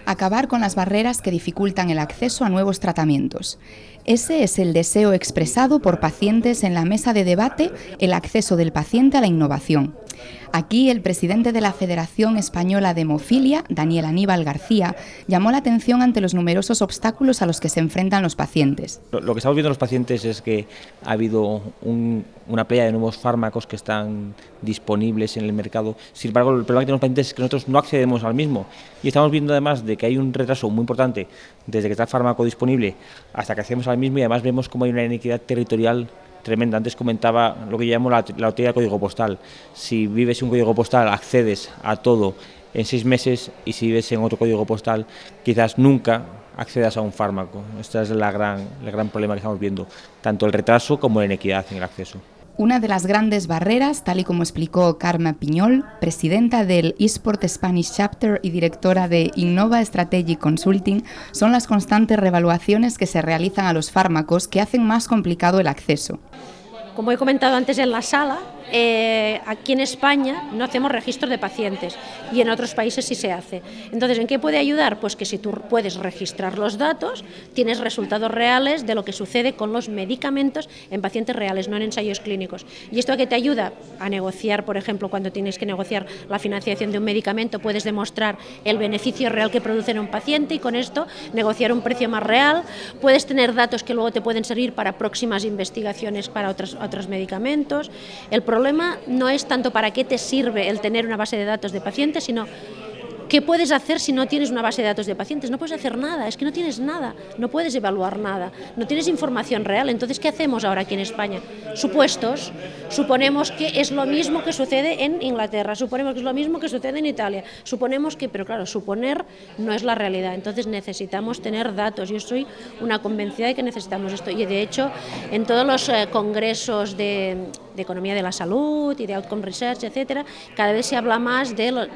acabar con las barreras que dificultan el acceso a nuevos tratamientos. Ese es el deseo expresado por pacientes en la mesa de debate El acceso del paciente a la innovación. Aquí el presidente de la Federación Española de Hemofilia, Daniel Aníbal García, llamó la atención ante los numerosos obstáculos a los que se enfrentan los pacientes. Lo que estamos viendo en los pacientes es que ha habido una playa de nuevos fármacos que están disponibles en el mercado. Sin embargo, el problema que tenemos los pacientes es que nosotros no accedemos al mismo. Y estamos viendo además de que hay un retraso muy importante desde que está el fármaco disponible hasta que accedemos al mismo, y además vemos como hay una inequidad territorial tremenda. Antes comentaba lo que llamo la lotería del código postal. Si vives en un código postal accedes a todo en 6 meses, y si vives en otro código postal quizás nunca accedas a un fármaco. Este es el gran problema que estamos viendo, tanto el retraso como la inequidad en el acceso. Una de las grandes barreras, tal y como explicó Carme Piñol, presidenta del eSport Spanish Chapter y directora de Innova Strategic Consulting, son las constantes revaluaciones que se realizan a los fármacos que hacen más complicado el acceso. Como he comentado antes en la sala, aquí en España no hacemos registro de pacientes y en otros países sí se hace. Entonces, ¿en qué puede ayudar? Pues que si tú puedes registrar los datos, tienes resultados reales de lo que sucede con los medicamentos en pacientes reales, no en ensayos clínicos. ¿Y esto a qué te ayuda? A negociar, por ejemplo, cuando tienes que negociar la financiación de un medicamento, puedes demostrar el beneficio real que produce en un paciente y con esto negociar un precio más real. Puedes tener datos que luego te pueden servir para próximas investigaciones para otros medicamentos. El problema no es tanto para qué te sirve el tener una base de datos de pacientes, sino qué puedes hacer si no tienes una base de datos de pacientes. No puedes hacer nada, es que no tienes nada, no puedes evaluar nada, no tienes información real. Entonces, ¿qué hacemos ahora aquí en España? Supuestos, suponemos que es lo mismo que sucede en Inglaterra, suponemos que es lo mismo que sucede en Italia, suponemos que, pero claro, suponer no es la realidad. Entonces necesitamos tener datos. Yo soy una convencida de que necesitamos esto, y de hecho en todos los congresos de economía de la salud y de outcome research, etcétera, cada vez se habla más del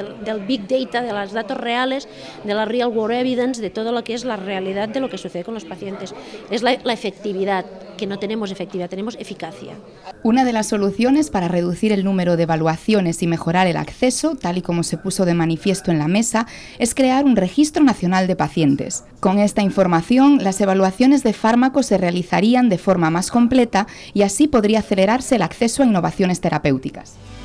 big data, de los datos reales, de la real world evidence, de todo lo que es la realidad de lo que sucede con los pacientes. Es la efectividad, que no tenemos efectividad, tenemos eficacia. Una de las soluciones para reducir el número de evaluaciones y mejorar el acceso, tal y como se puso de manifiesto en la mesa, es crear un registro nacional de pacientes. Con esta información, las evaluaciones de fármacos se realizarían de forma más completa y así podría acelerarse el acceso a innovaciones terapéuticas.